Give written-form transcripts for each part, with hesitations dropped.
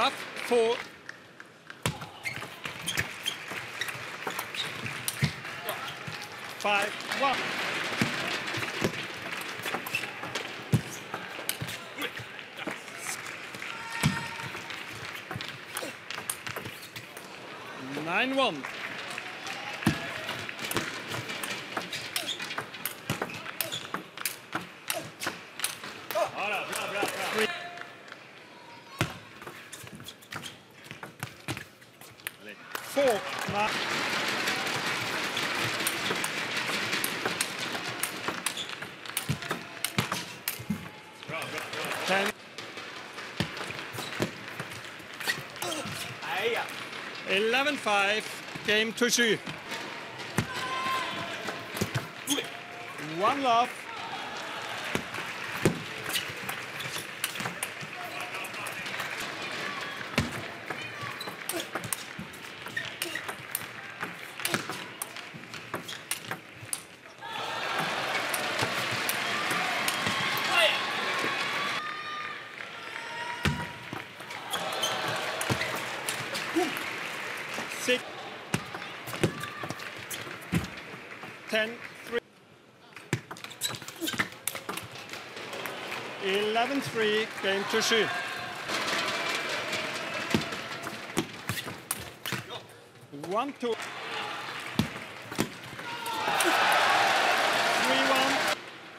love, 4. Five, 1. Nine, 1. Three. 4, 9. 10. 11-5. Game to Xu. 1 love. Six. 10, 3. 11-3. Game to Xu. 1, 2. 3-1.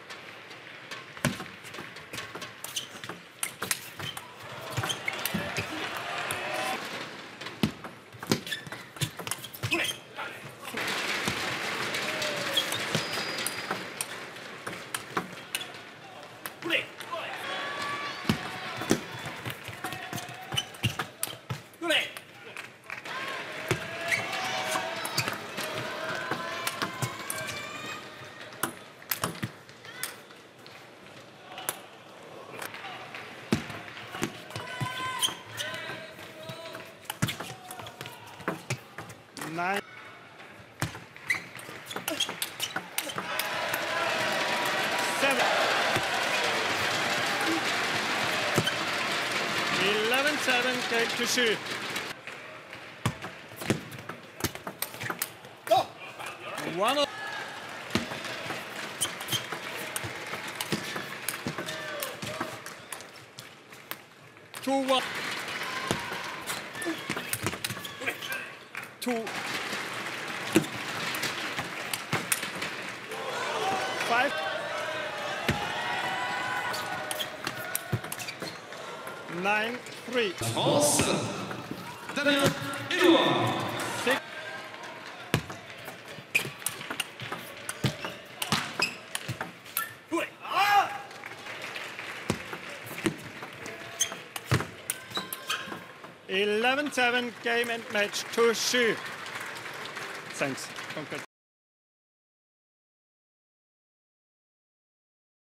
9. 7. 11-7. Game to Xu. 1. 2-1. 2. 5. 9, 3. France, Damien Edouard. 6. 11-7. Game and match to Xu. Thanks. Congrats.